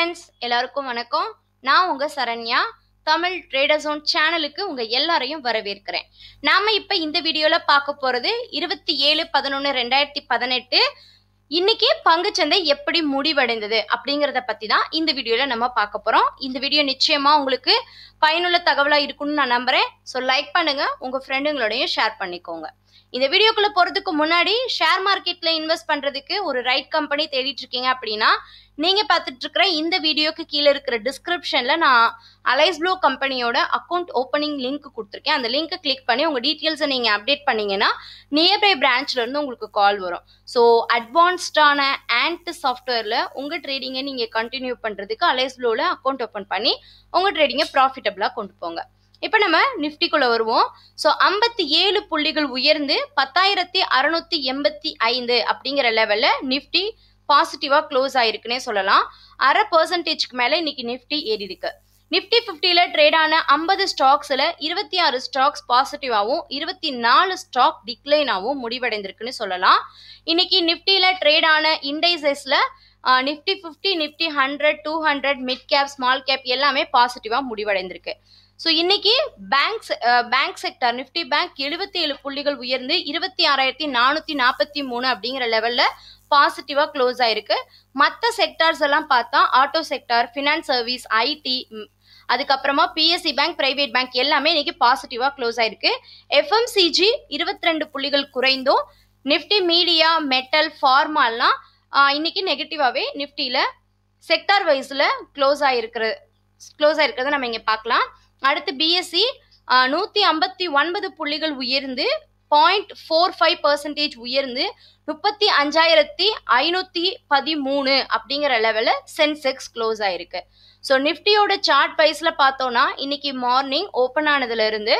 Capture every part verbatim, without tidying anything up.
friends, எல்லாருக்கும் வணக்கம். நான் உங்க சரண்யா. தமிழ் ட்ரேடர் ஜோன் சேனலுக்கு உங்க எல்லாரையும் வரவேற்கிறேன். நாம இப்ப இந்த வீடியோல பார்க்க போறது இருபத்தி ஏழு பதினொன்று ரெண்டாயிரத்தி பதினெட்டு இன்னைக்கு பங்குச்சந்தை எப்படி முடிவடைந்தது அப்படிங்கறத பத்தி தான் இந்த வீடியோல நம்ம பார்க்க போறோம். இந்த வீடியோ நிச்சயமா உங்களுக்கு பயனுள்ள தகவலா இருக்கும்னு நான் நம்புறேன். ஸோ லைக் பண்ணுங்க, உங்க ஃப்ரெண்டுங்களோடையும் ஷேர் பண்ணிக்கோங்க. இந்த வீடியோக்குள்ள போறதுக்கு முன்னாடி ஷேர் மார்க்கெட்ல இன்வெஸ்ட் பண்றதுக்கு ஒரு ரைட் கம்பெனி தேடிட்டு இருக்கீங்க அப்படின்னா நீங்க பார்த்துட்டு இருக்கிற இந்த வீடியோக்கு கீழே இருக்கிற டிஸ்கிரிப்ஷன்ல நான் அலைஸ் ப்ளூ கம்பெனியோட அக்கௌண்ட் ஓப்பனிங் லிங்க் கொடுத்துருக்கேன். அந்த லிங்கை கிளிக் பண்ணி உங்க டீட்டெயில்ஸை நீங்க அப்டேட் பண்ணீங்கன்னா நியர்பை பிரான்ச்ல இருந்து உங்களுக்கு கால் வரும். ஸோ அட்வான்ஸ்டான ஆண்ட் சாஃப்ட்வேர்ல உங்க ட்ரேடிங்கை நீங்க கண்டினியூ பண்றதுக்கு அலைஸ் ப்ளூல அக்கௌண்ட் ஓப்பன் பண்ணி உங்க ட்ரேடிங்கை ப்ராஃபிட்டபிளா கொண்டு போங்க. இப்ப நம்ம நிப்டிக்குள்ள வருவோம். சோ ஐம்பத்தி ஏழு புள்ளிகள் உயர்ந்து பத்தாயிரத்தி அறுநூத்தி எண்பத்தி ஐந்து அப்படிங்கிற லெவல்ல நிப்டி பாசிட்டிவா க்ளோஸ் ஆயிருக்குன்னே சொல்லலாம். அரை பெர்சன்டேஜ்க்கு மேல இன்னைக்கு நிப்டி ஏறி இருக்கு. நிப்டி பிப்டில ட்ரேட் ஆன ஐம்பது ஸ்டாக்ஸ்ல இருபத்தி ஆறு ஸ்டாக்ஸ் பாசிட்டிவாவும் இருபத்தி நாலு ஸ்டாக் டிக்ளைனாவும் முடிவடைந்திருக்குன்னு சொல்லலாம். இன்னைக்கு நிப்டில ட்ரேட் ஆன இண்டைசஸ்ல Nifty fifty, Nifty hundred, two hundred, mid cap, small cap எல்லாமே பாசிட்டிவா முடிவடைந்திருக்கு. ஸோ இன்னைக்கு bank bank sector Nifty bank எழுபத்தி ஏழு புள்ளிகள் உயர்ந்து இருபத்தி ஆறாயிரத்தி நானூத்தி நாற்பத்தி மூணு அப்படிங்கிற லெவல்ல பாசிட்டிவா க்ளோஸ் ஆயிருக்கு. மற்ற செக்டார்ஸ் எல்லாம் பார்த்தா auto sector, finance service, IT, அதுக்கப்புறமா பிஎஸ்சி பேங்க், பிரைவேட் பேங்க் எல்லாமே இன்னைக்கு பாசிட்டிவா க்ளோஸ் ஆயிருக்கு. எஃப்எம்சிஜி இருபத்தி ரெண்டு புள்ளிகள் குறைந்தும் நிப்டி மீடியா, மெட்டல், ஃபார்மாலாம் இன்னைக்கு நெகட்டிவாவே நிப்டியில செக்டார் வைஸ்ல க்ளோஸ் ஆயிருக்கிற க்ளோஸ் ஆயிருக்கிறத நம்ம இங்க பார்க்கலாம். அடுத்து பிஎஸ்சி நூத்தி ஐம்பத்தி ஒன்பது புள்ளிகள் உயர்ந்து பாயிண்ட் ஃபோர் ஃபைவ் பர்சன்டேஜ் உயர்ந்து முப்பத்தி அஞ்சாயிரத்தி ஐநூத்தி பதிமூணு அப்படிங்கிற லெவல்ல சென்செக்ஸ் க்ளோஸ் ஆயிருக்கு. ஸோ நிப்டியோட சார்ட் வைஸ்ல பார்த்தோம்னா இன்னைக்கு மார்னிங் ஓப்பன் ஆனதுல இருந்து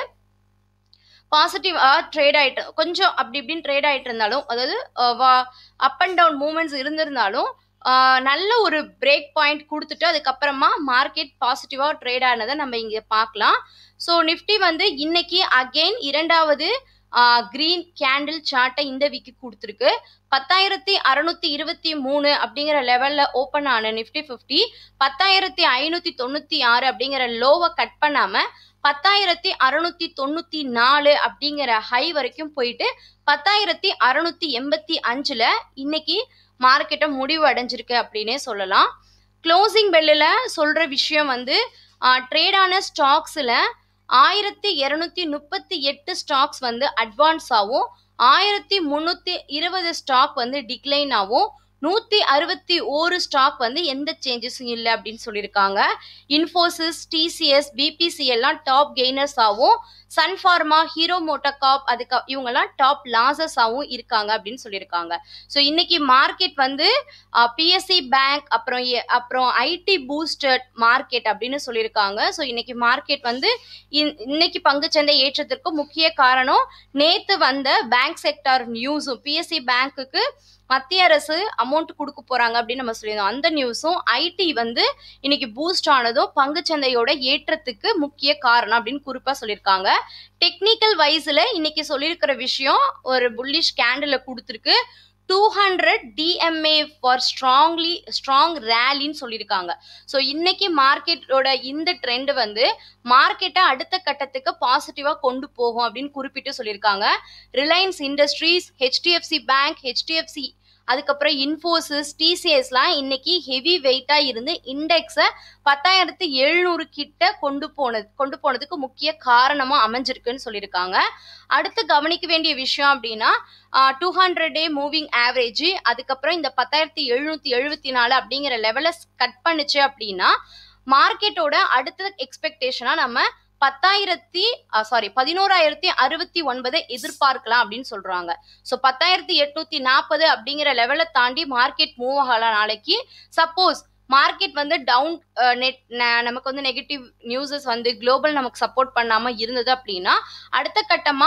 பாசிட்டிவா ட்ரேட் ஆயிட்டு கொஞ்சம் அப்படி இப்படின்னு ட்ரேட் ஆயிட்டு இருந்தாலும், அதாவது அப் அண்ட் டவுன் மூவ்மெண்ட்ஸ் இருந்திருந்தாலும் நல்ல ஒரு பிரேக் பாயிண்ட் கொடுத்துட்டு அதுக்கப்புறமா மார்க்கெட் பாசிட்டிவா ட்ரேட் ஆனதை நம்ம இங்க பார்க்கலாம். ஸோ நிப்டி வந்து இன்னைக்கு அகெயின் இரண்டாவது கிரீன் கேண்டில் சார்ட்டை இந்த வீக்கு கொடுத்துருக்கு. பத்தாயிரத்தி அறுநூத்தி இருபத்தி மூணு அப்படிங்கிற லெவல்ல ஓப்பன் ஆன நிப்டி பிப்டி பத்தாயிரத்தி ஐநூத்தி தொண்ணூத்தி ஆறு அப்படிங்கிற லோவை கட் பண்ணாம பத்தாயிரத்தி அறுநூத்தி தொண்ணூத்தி நாலு அப்படிங்கிற ஹை வரைக்கும் போயிட்டு பத்தாயிரத்தி அறுநூத்தி எண்பத்தி அஞ்சுல இன்னைக்கு மார்க்கெட்டை முடிவு அடைஞ்சிருக்கு அப்படின்னே சொல்லலாம். க்ளோசிங் பெல்லில் சொல்ற விஷயம் வந்து ட்ரேடான ஸ்டாக்ஸ்ல ஆயிரத்தி இருநூத்தி முப்பத்தி எட்டு ஸ்டாக்ஸ் வந்து அட்வான்ஸாகவும் ஆயிரத்தி முன்னூத்தி இருபது ஸ்டாக் வந்து டிக்ளைனாகவும் நூத்தி அறுபத்தி ஒரு ஸ்டாக் வந்து எந்த சேஞ்சஸும் இல்லை அப்படின்னு சொல்லியிருக்காங்க. இன்ஃபோசிஸ், டிசிஎஸ், பிபிசி எல்லாம் டாப் கெய்னர்ஸ் ஆகவும் சன்ஃபார்மா, ஹீரோ மோட்டோகார்ப் அதுக்கு இவங்கெல்லாம் டாப் லாசஸ் ஆகவும் இருக்காங்க அப்படின்னு சொல்லியிருக்காங்க. ஸோ இன்னைக்கு மார்க்கெட் வந்து பிஎஸ்சி பேங்க் அப்புறம் அப்புறம் ஐடி பூஸ்டட் மார்க்கெட் அப்படின்னு சொல்லியிருக்காங்க. ஸோ இன்னைக்கு மார்க்கெட் வந்து இன்னைக்கு பங்குச்சந்தை ஏற்றத்திற்கு முக்கிய காரணம் நேத்து வந்த பேங்க் செக்டார் நியூஸும், பிஎஸ்சி பேங்க்குக்கு மத்திய அரசு அமௌண்ட் கொடுக்க போறாங்க அப்படின்னு நம்ம சொல்லியிருந்தோம். அந்த நியூஸும் ஐடி வந்து இன்னைக்கு பூஸ்ட் ஆனதும் பங்குச்சந்தையோட ஏற்றத்துக்கு முக்கிய காரணம் அப்படின்னு குறிப்பா சொல்லியிருக்காங்க. டெக்னிக்கல் வைஸ்ல இன்னைக்கு சொல்லியிருக்கிற விஷயம் ஒரு புல்லிஷ் கேண்டில் கொடுத்துருக்கு. Two hundred DMA for strongly strong ரேலின்னு சொல்லியிருக்காங்க. ஸோ இன்னைக்கு மார்க்கெட்டோட இந்த ட்ரெண்ட் வந்து மார்க்கெட்டை அடுத்த கட்டத்துக்கு பாசிட்டிவா கொண்டு போகும் அப்படின்னு குறிப்பிட்டு சொல்லியிருக்காங்க. ரிலையன்ஸ் இண்டஸ்ட்ரீஸ், ஹெச்டிஎஃப்சி பேங்க், ஹெச்டிஎஃப்சி அதுக்கப்புறம் இன்ஃபோசிஸ், டிசிஎஸ்லாம் இன்னைக்கு ஹெவி வெயிட்டா இருந்து இண்டெக்ஸை பத்தாயிரத்தி எழுநூறு கிட்ட கொண்டு போனது கொண்டு போனதுக்கு முக்கிய காரணமா அமைஞ்சிருக்குன்னு சொல்லியிருக்காங்க. அடுத்து கவனிக்க வேண்டிய விஷயம் அப்படின்னா two hundred day moving average அதுக்கப்புறம் இந்த பத்தாயிரத்தி எழுநூத்தி எழுபத்தி நாலு அப்படிங்கிற லெவலை கட் பண்ணுச்சு அப்படின்னா மார்க்கெட்டோட அடுத்த எக்ஸ்பெக்டேஷனா நம்ம பத்தாயிரத்தி சாரி பதினோராயிரத்தி அறுபத்தி ஒன்பதை எதிர்பார்க்கலாம் அப்படின்னு சொல்றாங்க. ஸோ பத்தாயிரத்தி எட்நூத்தி நாற்பது அப்படிங்கிற லெவலை தாண்டி மார்க்கெட் மூவ் ஆகலாம் நாளைக்கு. சப்போஸ் மார்க்கெட் வந்து டவுன் நெட் நமக்கு வந்து நெகட்டிவ் நியூஸஸ் வந்து குளோபல் நமக்கு சப்போர்ட் பண்ணாம இருந்தது அப்படின்னா அடுத்த கட்டமா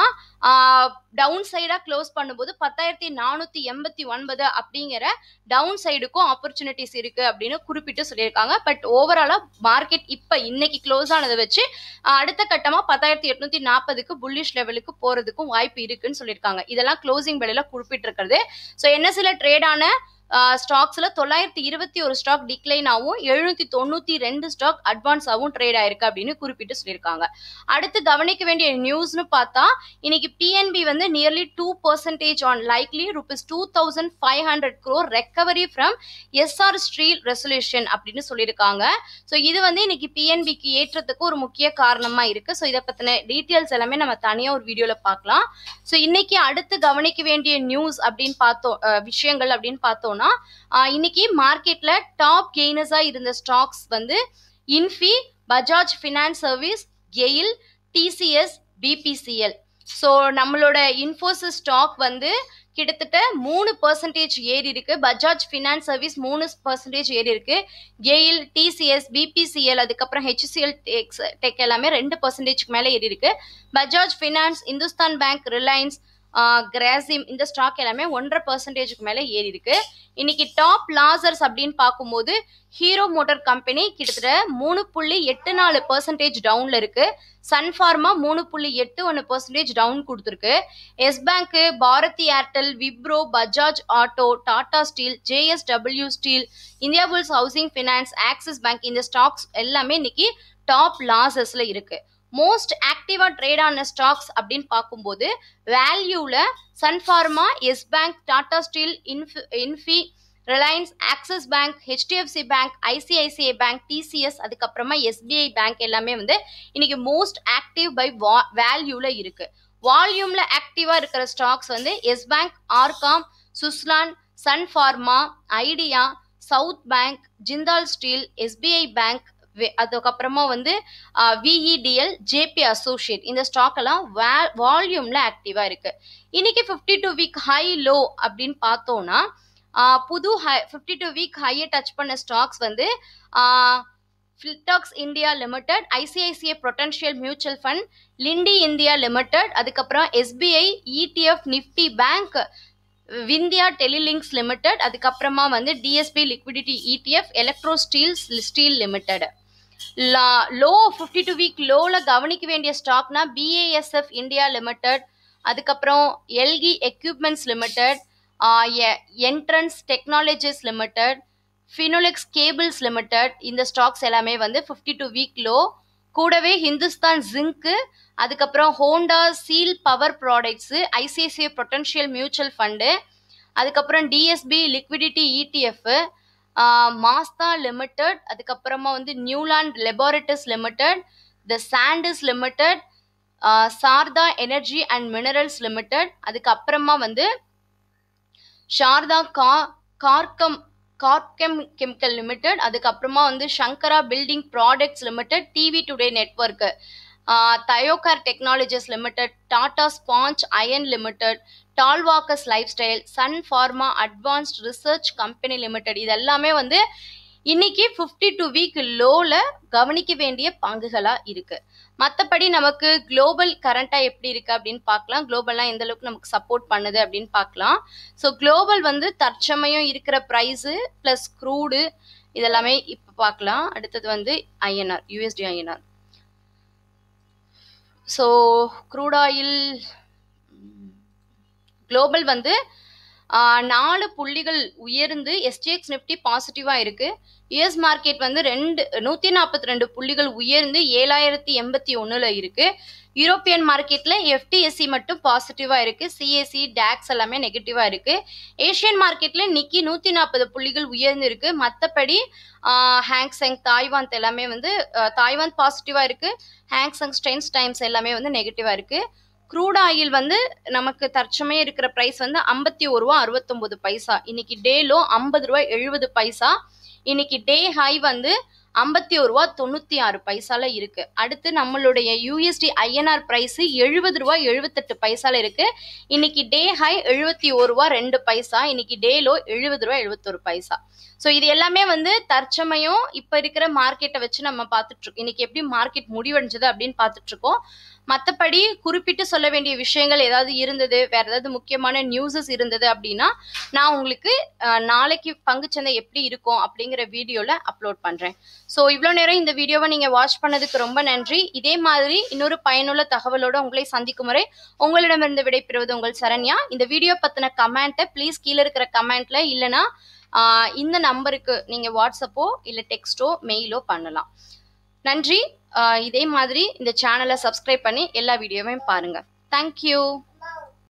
டவுன் சைடா க்ளோஸ் பண்ணும்போது பத்தாயிரத்தி நானூத்தி எண்பத்தி ஒன்பது அப்படிங்கிற டவுன் சைடுக்கும் ஆப்பர்ச்சுனிட்டிஸ் இருக்கு அப்படின்னு குறிப்பிட்டு சொல்லியிருக்காங்க. பட் ஓவராலா மார்க்கெட் இப்ப இன்னைக்கு க்ளோஸ் ஆனதை வச்சு அடுத்த கட்டமா பத்தாயிரத்தி எட்நூத்தி நாற்பதுக்கு புல்லிஷ் லெவலுக்கு போறதுக்கும் வாய்ப்பு இருக்குன்னு சொல்லியிருக்காங்க. இதெல்லாம் க்ளோசிங் பெல்ல குறிப்பிட்டு இருக்கிறது. ஸோ என்ன சில ட்ரேடான ஸ்டாக்ஸ்ல தொள்ளாயிரத்தி இருபத்தி ஒரு ஸ்டாக் டிக்ளைன் ஆகும், எழுநூத்தி தொண்ணூத்தி ரெண்டு ஸ்டாக் அட்வான்ஸ் ஆகும் ட்ரேட் ஆயிருக்கு அப்படின்னு குறிப்பிட்டு சொல்லியிருக்காங்க. அடுத்து கவனிக்க வேண்டிய நியூஸ்னு பார்த்தா இன்னைக்கு பிஎன்பி வந்து nearly two percentage on likely rupees two thousand five hundred crore recovery from Essar Steel resolution அப்படின்னு சொல்லியிருக்காங்க. ஸோ இது வந்து இன்னைக்கு பிஎன்பிக்கு ஏற்றத்துக்கு ஒரு முக்கிய காரணமா இருக்கு. ஸோ இதை பத்தின டீட்டெயில்ஸ் எல்லாமே நம்ம தனியா ஒரு வீடியோல பார்க்கலாம். ஸோ இன்னைக்கு அடுத்து கவனிக்க வேண்டிய நியூஸ் அப்படின்னு பார்த்தோம் விஷயங்கள் அப்படின்னு பார்த்தோம்னா இன்னைக்கு மார்க்கெட்ல டாப் கெய்னர்ஸா இருந்த ஸ்டாக்ஸ் வந்து Infy, Bajaj Finance Service, GAIL, TCS, BPCL. So நம்மளோட இன்ஃபோசிஸ் ஸ்டாக் வந்து கிட்டத்தட்ட மூணு பர்சன்டேஜ் ஏறி இருக்கு. பஜாஜ் ஃபினான்ஸ் சர்வீஸ் மூணு பர்சன்டேஜ் ஏறி இருக்கு. கெயில், டிசிஎஸ், பிபிசிஎல், அதுக்கப்புறம் ஹெச்சிஎல் டெக்ஸ் டெக் எல்லாமே ரெண்டு பர்சன்டேஜ்க்கு மேலே ஏறி இருக்கு. பஜாஜ் ஃபினான்ஸ், இந்துஸ்தான் பேங்க், ரிலையன்ஸ், கிராசிம் இந்த ஸ்டாக் எல்லாமே ஒன்றரை பர்சன்டேஜுக்கு மேலே ஏறி இருக்கு. இன்னைக்கு டாப் லாசர்ஸ் அப்படின்னு பார்க்கும்போது ஹீரோ மோட்டார் கம்பெனி கிட்டத்தட்ட மூணு புள்ளி எட்டு நாலு பர்சன்டேஜ் டவுன்ல இருக்கு. சன் ஃபார்மா மூணு புள்ளி எட்டு ஒன்று பர்சன்டேஜ் டவுன் கொடுத்துருக்கு. Yes Bank, Bharti Airtel, Wipro, Bajaj Auto, Tata Steel, JSW Steel, Indiabulls Housing Finance, Axis Bank இந்த ஸ்டாக்ஸ் எல்லாமே இன்னைக்கு டாப் லாசஸ்ல இருக்கு. மோஸ்ட் ஆக்டிவா ட்ரேட் ஆன ஸ்டாக்ஸ் அப்படின்னு பார்க்கும்போது வேல்யூல Sun Pharma, Yes Bank, Tata Steel, Infy, Reliance, Axis Bank, HDFC Bank, ICICI Bank, TCS, அதுக்கப்புறமா எஸ்பிஐ பேங்க் எல்லாமே வந்து இன்னைக்கு மோஸ்ட் ஆக்டிவ் பை வேல்யூல இருக்கு. வால்யூம்ல ஆக்டிவா இருக்கிற ஸ்டாக்ஸ் வந்து Yes Bank, RCom, Suzlon, Sun Pharma, Idea, South Bank, Jindal Steel, SBI Bank, அதுக்கப்புறமா வந்து விஇடிஎல், ஜேபி அசோசியேட் இந்த ஸ்டாக் எல்லாம் வால்யூம்ல ஆக்டிவா இருக்கு. இன்னைக்கு fifty two week high low அப்படின்னு பார்த்தோம்னா புது ஹை பிப்டி டூ வீக் ஹையை டச் பண்ண ஸ்டாக்ஸ் வந்து Filatex India Limited, ICICI potential mutual fund, Linde India Limited, அதுக்கப்புறம் SBI, ETF, Nifty Bank, Vindhya Telelinks Limited, அதுக்கப்புறமா வந்து DSP liquidity ETF, electro Steeles steel Limited. Low fifty two week லோல கவனிக்க வேண்டிய ஸ்டாக்னா பிஏஎஸ்எஃப் இந்தியா லிமிடெட், அதுக்கப்புறம் Elgi Equipments Limited, entrance Technologies Limited, Finolex Cables Limited இந்த stocks எல்லாமே வந்து பிப்டி டூ வீக் லோ. கூடவே ஹிந்துஸ்தான் ஜிங்க், அதுக்கப்புறம் Honda seal power products, ICICI potential mutual fund, அதுக்கப்புறம் DSP liquidity ETF, Masta Limited, அதுக்கப்புறமா வந்து Neuland Laboratories Limited, the Sandesh Limited, Sharda Energy and Minerals Limited, அதுக்கப்புறமா வந்து சாரதா கா கார்கம் கார்கெம் கெமிக்கல் லிமிடெட், அதுக்கப்புறமா வந்து Shankara Building Products Limited, TV Today Network, Thyrocare Technologies Limited, Tata Sponge Iron Limited, Talwalkars Lifestyle, Sun Pharma Advanced Research Company Limited இது எல்லாமே வந்து இன்னைக்கு பிப்டி டூ வீக் லோல கவனிக்க வேண்டிய பங்குகளா இருக்கு. மற்றபடி நமக்கு குளோபல் கரண்டா எப்படி இருக்கு அப்படின்னு பார்க்கலாம். குளோபல்லாம் எந்த அளவுக்கு நமக்கு சப்போர்ட் பண்ணுது அப்படின்னு பார்க்கலாம். ஸோ குளோபல் வந்து தற்சமயம் இருக்கிற ப்ரைஸு பிளஸ் க்ரூடு இதெல்லாமே இப்போ பார்க்கலாம். அடுத்தது வந்து INR, USD INR. So crude oil global வந்து நாலு புள்ளிகள் உயர்ந்து எஸ்டிஎக்ஸ் நிஃப்டி பாசிட்டிவா இருக்கு. யுஎஸ் மார்க்கெட் வந்து ரெண்டு நூத்தி நாற்பத்தி ரெண்டு புள்ளிகள் உயர்ந்து ஏழாயிரத்தி எண்பத்தி ஒண்ணுல இருக்கு. யூரோப்பியன் மார்க்கெட்ல எஃப்டிஎஸ்சி மட்டும் பாசிட்டிவா இருக்கு. சிஎஸ்சி, டாக்ஸ் எல்லாமே நெகட்டிவா இருக்கு. ஏஷியன் மார்க்கெட்ல நிக்கி நூத்தி நாற்பது புள்ளிகள் உயர்ந்து இருக்கு. மற்றபடி ஹாங்செங், தாய்வான் எல்லாமே வந்து தாய்வான் பாசிட்டிவா இருக்கு. ஹாங்செங், ஸ்ட்ரெயின்ஸ் டைம்ஸ் எல்லாமே வந்து நெகட்டிவா இருக்கு. க்ரூட் ஆயில் வந்து நமக்கு தற்சமயம் இருக்கிற பிரைஸ் வந்து ஐம்பத்தி ஒரு ரூபா அறுபத்தொன்பது பைசா. இன்னைக்கு டே லோ ஐம்பது ரூபா எழுபது பைசா. இன்னைக்கு டே ஹை வந்து ஐம்பத்தி ஒரு ரூபா தொண்ணூத்தி ஆறு பைசால இருக்கு. அடுத்து நம்மளுடைய யூஎஸ்டி ஐஎன்ஆர் பிரைஸ் எழுபது ரூபா எழுபத்தெட்டு பைசால இருக்கு. இன்னைக்கு டே ஹை எழுபத்தி ஒரு ரூபா ரெண்டு பைசா. இன்னைக்கு டே லோ எழுபது ரூபா எழுபத்தொரு பைசா. ஸோ இது எல்லாமே வந்து தற்சமயம் இப்ப இருக்கிற மார்க்கெட்டை வச்சு நம்ம பார்த்துட்டு இருக்கோம். இன்னைக்கு எப்படி மார்க்கெட் முடிவடைஞ்சது அப்படின்னு பார்த்துட்டு இருக்கோம். மற்றபடி குறிப்பிட்டு சொல்ல வேண்டிய விஷயங்கள் ஏதாவது இருந்தது, வேற ஏதாவது முக்கியமான நியூஸஸ் இருந்தது அப்படின்னா நான் உங்களுக்கு நாளைக்கு பங்குச்சந்தை எப்படி இருக்கும் அப்படிங்கிற வீடியோல அப்லோட் பண்றேன். ஸோ இவ்வளோ நேரம் இந்த வீடியோவை நீங்க வாட்ச் பண்ணதுக்கு ரொம்ப நன்றி. இதே மாதிரி இன்னொரு பயனுள்ள தகவலோட உங்களை சந்திக்கும் வரை உங்களிடமிருந்து விடைபெறுவது உங்கள் சரண்யா. இந்த வீடியோ பத்தின கமெண்ட்டை ப்ளீஸ் கீழே இருக்கிற கமெண்ட்ல இல்லைன்னா இந்த நம்பருக்கு நீங்கள் வாட்ஸ்அப்போ இல்லை டெக்ஸ்ட்டோ மெயிலோ பண்ணலாம். நன்றி. இதே மாதிரி இந்த சேனலை சப்ஸ்கிரைப் பண்ணி எல்லா வீடியோவையும் பாருங்கள். தேங்க்யூ.